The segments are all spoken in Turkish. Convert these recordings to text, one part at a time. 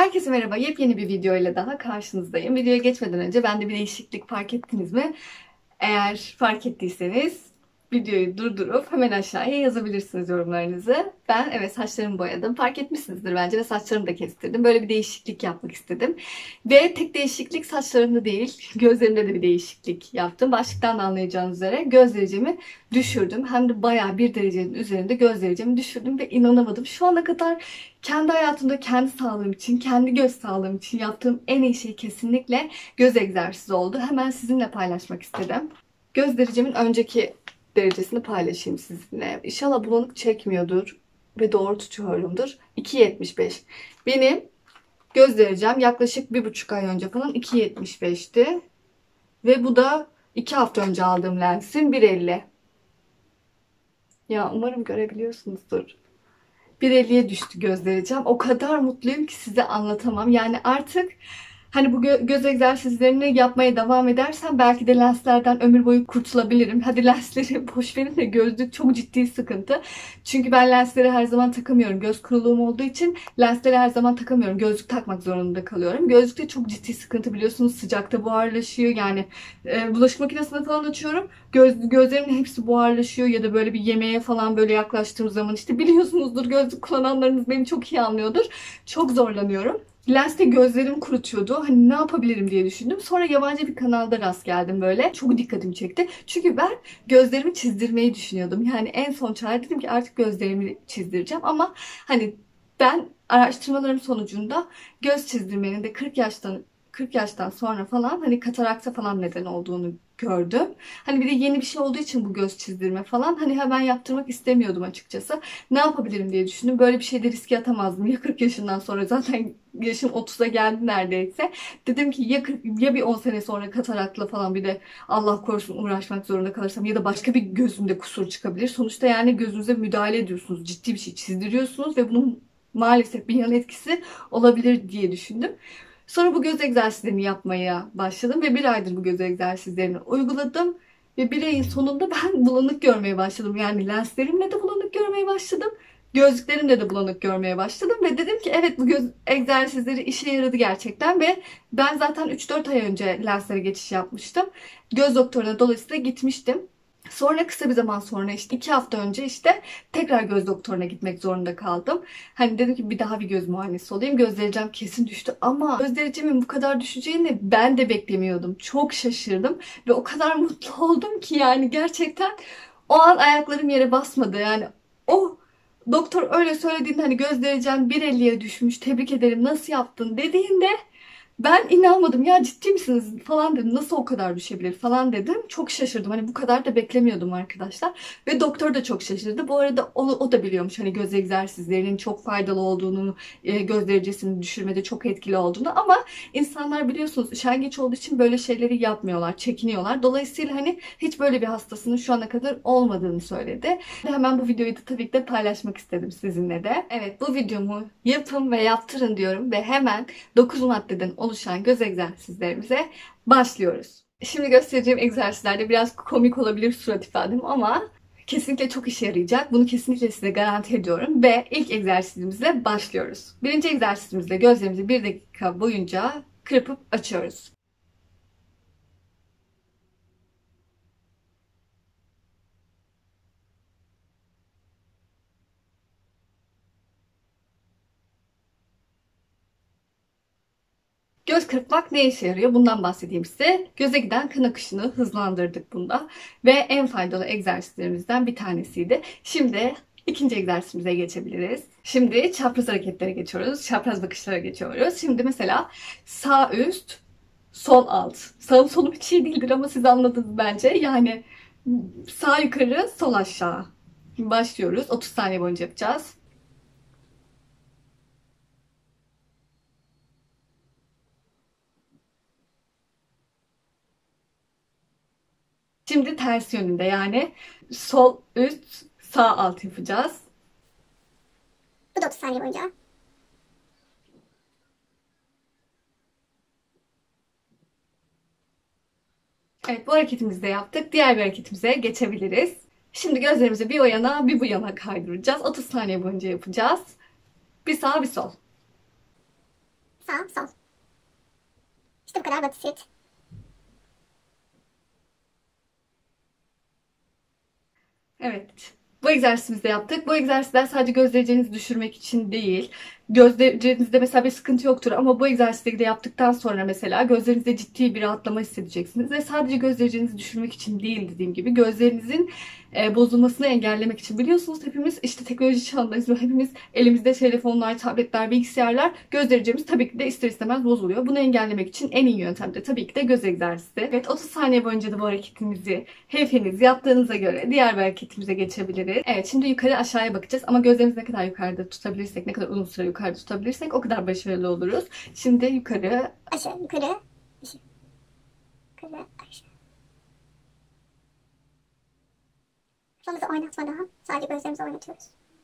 Herkese merhaba. Yepyeni bir video ile daha karşınızdayım. Videoya geçmeden önce bende bir değişiklik fark ettiniz mi? Eğer fark ettiyseniz videoyu durdurup hemen aşağıya yazabilirsiniz yorumlarınızı. Ben evet saçlarımı boyadım. Fark etmişsinizdir bence ve saçlarımı da kestirdim. Böyle bir değişiklik yapmak istedim. Ve tek değişiklik saçlarımda değil, gözlerimde de bir değişiklik yaptım. Başlıktan da anlayacağınız üzere göz derecemi düşürdüm. Hem de bayağı bir derecenin üzerinde göz derecemi düşürdüm ve inanamadım. Şu ana kadar kendi hayatımda, kendi sağlığım için, kendi göz sağlığım için yaptığım en iyi şey kesinlikle göz egzersizi oldu. Hemen sizinle paylaşmak istedim. Göz derecemin önceki derecesini paylaşayım sizinle. İnşallah bulanık çekmiyordur ve doğru tutuyorumdur. 2.75. Benim göz derecem yaklaşık 1,5 ay önce falan 2.75'ti. Ve bu da 2 hafta önce aldığım lensin 1.50. Ya umarım görebiliyorsunuzdur. 1.50'ye düştü göz derecem. O kadar mutluyum ki size anlatamam. Yani artık hani bu göz egzersizlerini yapmaya devam edersem belki de lenslerden ömür boyu kurtulabilirim. Hadi lensleri boş verin de gözlük çok ciddi sıkıntı. Çünkü ben lensleri her zaman takamıyorum. Göz kuruluğum olduğu için lensleri her zaman takamıyorum. Gözlük takmak zorunda kalıyorum. Gözlükte çok ciddi sıkıntı biliyorsunuz. Sıcakta buharlaşıyor. Yani bulaşık makinesine falan açıyorum. Gözlerimin hepsi buharlaşıyor ya da böyle bir yemeğe falan böyle yaklaştığım zaman işte biliyorsunuzdur gözlük kullananlarınız beni çok iyi anlıyordur. Çok zorlanıyorum. Lens'te gözlerimi kurutuyordu. Hani ne yapabilirim diye düşündüm. Sonra yabancı bir kanalda rast geldim böyle. Çok dikkatimi çekti. Çünkü ben gözlerimi çizdirmeyi düşünüyordum. Yani en son çare dedim ki artık gözlerimi çizdireceğim. Ama hani ben araştırmalarım sonucunda göz çizdirmenin de 40 yaştan sonra falan hani katarakta falan neden olduğunu gördüm. Hani bir de yeni bir şey olduğu için bu göz çizdirme falan hani hemen yaptırmak istemiyordum açıkçası. Ne yapabilirim diye düşündüm. Böyle bir şeyde riske atamazdım. Ya 40 yaşından sonra zaten yaşım 30'a geldi neredeyse. Dedim ki ya bir 10 sene sonra katarakla falan bir de Allah korusun uğraşmak zorunda kalırsam ya da başka bir gözümde kusur çıkabilir. Sonuçta yani gözünüze müdahale ediyorsunuz. Ciddi bir şey çizdiriyorsunuz ve bunun maalesef bir yan etkisi olabilir diye düşündüm. Sonra bu göz egzersizlerini yapmaya başladım ve bir aydır bu göz egzersizlerini uyguladım. Ve bir ayın sonunda ben bulanık görmeye başladım. Yani lenslerimle de bulanık görmeye başladım. Gözlüklerimle de bulanık görmeye başladım. Ve dedim ki evet bu göz egzersizleri işe yaradı gerçekten. Ve ben zaten 3-4 ay önce lenslere geçiş yapmıştım. Göz doktoruna dolayısıyla gitmiştim. Sonra kısa bir zaman sonra işte 2 hafta önce işte tekrar göz doktoruna gitmek zorunda kaldım. Hani dedim ki bir daha bir göz muayenesi olayım. Göz derecem kesin düştü ama göz derecemin bu kadar düşeceğini ben de beklemiyordum. Çok şaşırdım ve o kadar mutlu oldum ki yani gerçekten o an ayaklarım yere basmadı. Yani o doktor öyle söylediğinde hani göz derecem 1.50'ye düşmüş. Tebrik ederim nasıl yaptın dediğinde ben inanmadım ya ciddi misiniz falan dedim. Nasıl o kadar düşebilir falan dedim. Çok şaşırdım. Hani bu kadar da beklemiyordum arkadaşlar. Ve doktor da çok şaşırdı. Bu arada o da biliyormuş hani göz egzersizlerinin çok faydalı olduğunu, göz derecesini düşürmede çok etkili olduğunu. Ama insanlar biliyorsunuz üşengeç olduğu için böyle şeyleri yapmıyorlar, çekiniyorlar. Dolayısıyla hani hiç böyle bir hastasının şu ana kadar olmadığını söyledi. Hemen bu videoyu da tabii ki de paylaşmak istedim sizinle de. Evet bu videomu yapın ve yaptırın diyorum ve hemen 9 maddeden oluşan göz egzersizlerimize başlıyoruz. Şimdi göstereceğim egzersizlerde biraz komik olabilir surat ifadem ama kesinlikle çok işe yarayacak. Bunu kesinlikle size garanti ediyorum. Ve ilk egzersizimizle başlıyoruz. Birinci egzersizimizde gözlerimizi 1 dakika boyunca kırpıp açıyoruz. Göz kırpmak ne işe yarıyor? Bundan bahsedeyim size. Göze giden kan akışını hızlandırdık bunda. Ve en faydalı egzersizlerimizden bir tanesiydi. Şimdi ikinci egzersizimize geçebiliriz. Şimdi çapraz hareketlere geçiyoruz. Çapraz bakışlara geçiyoruz. Şimdi mesela sağ üst, sol alt. Sağım solum hiç iyi değildir ama siz anladınız bence. Yani sağ yukarı, sol aşağı. Şimdi başlıyoruz. 30 saniye boyunca yapacağız. Şimdi ters yönünde yani sol üst, sağ alt yapacağız. Bu da 30 saniye boyunca. Evet bu hareketimizi de yaptık. Diğer bir hareketimize geçebiliriz. Şimdi gözlerimizi bir o yana bir bu yana kaydıracağız. 30 saniye boyunca yapacağız. Bir sağ bir sol. sağ, sol. İşte bu kadar basit. Evet. Bu egzersizimizi de yaptık. Bu egzersizler sadece göz derecenizi düşürmek için değil. Göz derecenizde mesela bir sıkıntı yoktur ama bu egzersizleri de yaptıktan sonra mesela gözlerinizde ciddi bir rahatlama hissedeceksiniz. Ve sadece göz derecenizi düşürmek için değil, dediğim gibi gözlerinizin bozulmasını engellemek için. Biliyorsunuz hepimiz işte teknoloji çağındayız ve hepimiz elimizde telefonlar, tabletler, bilgisayarlar, göz derecemiz tabii ki de ister istemez bozuluyor. Bunu engellemek için en iyi yöntem de tabii ki de göz egzersizi. Evet, 30 saniye boyunca da bu hareketimizi hepiniz yaptığınıza göre diğer bir hareketimize geçebiliriz. Evet, şimdi yukarı aşağıya bakacağız ama gözlerimizi ne kadar yukarıda tutabilirsek, ne kadar uzun süre yukarıda tutabilirsek o kadar başarılı oluruz. Şimdi yukarı, Aşağı, yukarı, aşağı. Yukarı, aşağı. Kafamızı oynatmadan sadece gözlerimizi oynatıyoruz.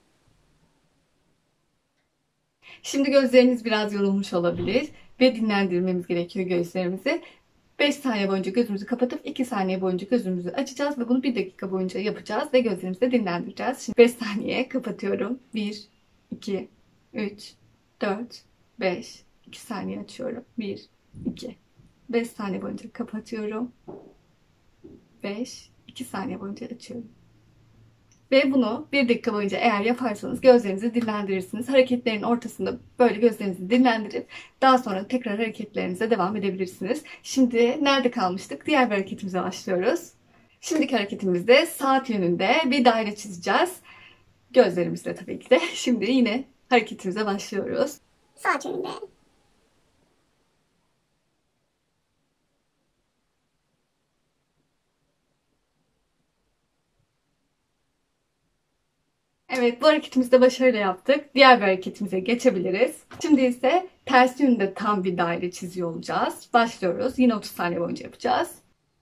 şimdi gözleriniz biraz yorulmuş olabilir ve dinlendirmemiz gerekiyor gözlerimizi. 5 saniye boyunca gözümüzü kapatıp 2 saniye boyunca gözümüzü açacağız ve bunu 1 dakika boyunca yapacağız ve gözlerimizi de dinlendireceğiz. Şimdi 5 saniye kapatıyorum. 1, 2, 3, 4, 5. 2 saniye açıyorum. 1, 2. 5 saniye boyunca kapatıyorum. 5, 2 saniye boyunca açıyorum. Ve bunu 1 dakika boyunca eğer yaparsanız gözlerinizi dinlendirirsiniz. Hareketlerin ortasında böyle gözlerinizi dinlendirip daha sonra tekrar hareketlerinize devam edebilirsiniz. Şimdi nerede kalmıştık? Diğer bir hareketimize başlıyoruz. Şimdiki hareketimizde saat yönünde bir daire çizeceğiz. Gözlerimizle tabii ki de. Şimdi yine hareketimize başlıyoruz. Saat yönünde. Evet, bu hareketimizde başarıyla yaptık. Diğer bir hareketimize geçebiliriz. Şimdi ise ters yönde tam bir daire çiziyor olacağız. Başlıyoruz. Yine 30 saniye boyunca yapacağız.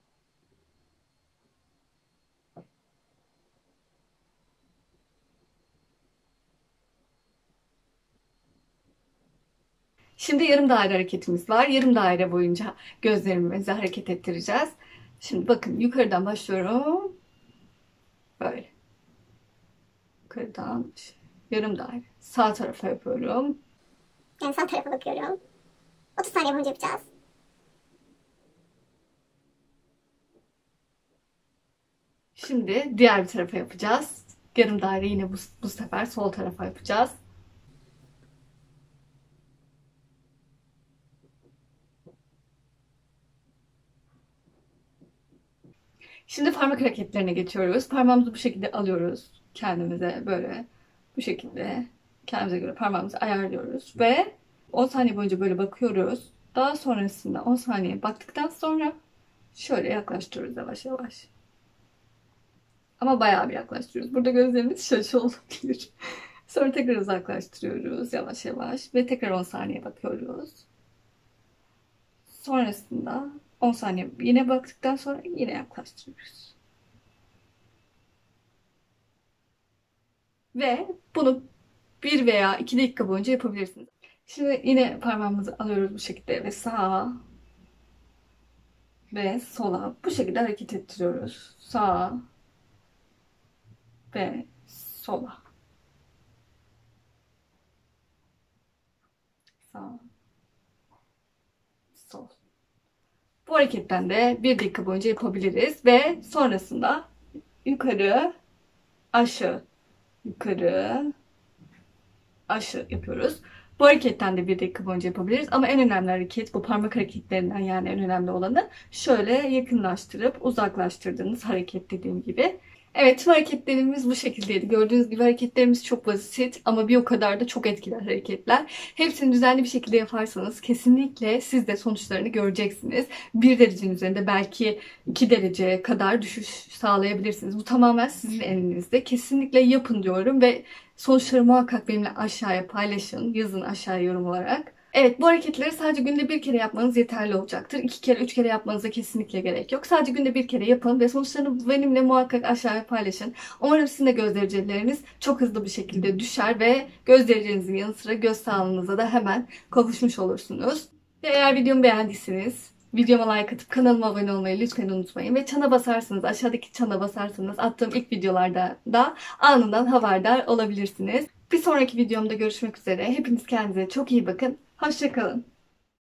Şimdi yarım daire hareketimiz var. Yarım daire boyunca gözlerimizi hareket ettireceğiz. Şimdi bakın yukarıdan başlıyorum. Böyle. Yukarıdan yarım daire. Sağ tarafa yapıyorum. Yani sağ tarafa bakıyorum. 30 saniye boyunca yapacağız. Şimdi diğer bir tarafa yapacağız. Yarım daire yine bu sefer sol tarafa yapacağız. Şimdi parmak hareketlerine geçiyoruz. Parmağımızı bu şekilde alıyoruz. Kendimize böyle bu şekilde kendimize göre parmağımızı ayarlıyoruz ve 10 saniye boyunca böyle bakıyoruz. Daha sonrasında 10 saniye baktıktan sonra şöyle yaklaştırıyoruz yavaş yavaş. Ama bayağı bir yaklaştırıyoruz. Burada gözlerimiz şaşı olabilir. Sonra tekrar uzaklaştırıyoruz yavaş yavaş ve tekrar 10 saniye bakıyoruz. Sonrasında 10 saniye yine baktıktan sonra yine yaklaştırıyoruz. Ve bunu 1 veya 2 dakika boyunca yapabilirsiniz. Şimdi yine parmağımızı alıyoruz bu şekilde ve sağa ve sola bu şekilde hareket ettiriyoruz. Sağa ve sola. Sağ, sol. Bu hareketten de 1 dakika boyunca yapabiliriz ve sonrasında yukarı, aşağı, yukarı, aşağı yapıyoruz. Bu hareketten de 1 dakika boyunca yapabiliriz. Ama en önemli hareket bu parmak hareketlerinden, yani en önemli olanı şöyle yakınlaştırıp uzaklaştırdığınız hareket, dediğim gibi. Evet, tüm hareketlerimiz bu şekildeydi. Gördüğünüz gibi hareketlerimiz çok basit ama bir o kadar da çok etkili hareketler. Hepsini düzenli bir şekilde yaparsanız kesinlikle siz de sonuçlarını göreceksiniz. 1 derecenin üzerinde belki 2 derece kadar düşüş sağlayabilirsiniz. Bu tamamen sizin elinizde. Kesinlikle yapın diyorum ve sonuçları muhakkak benimle aşağıya paylaşın. Yazın aşağıya yorum olarak. Evet, bu hareketleri sadece günde 1 kere yapmanız yeterli olacaktır. 2 kere, 3 kere yapmanıza kesinlikle gerek yok. Sadece günde 1 kere yapın ve sonuçlarını benimle muhakkak aşağıya paylaşın. Umarım sizin de göz dereceleriniz çok hızlı bir şekilde düşer ve göz derecenizin yanı sıra göz sağlığınıza da hemen kavuşmuş olursunuz. Ve eğer videomu beğendiyseniz videoma like atıp kanalıma abone olmayı lütfen unutmayın. Ve çana basarsanız, aşağıdaki çana basarsanız attığım ilk videolarda da anından haberdar olabilirsiniz. Bir sonraki videomda görüşmek üzere. Hepiniz kendinize çok iyi bakın. Hoşça kalın.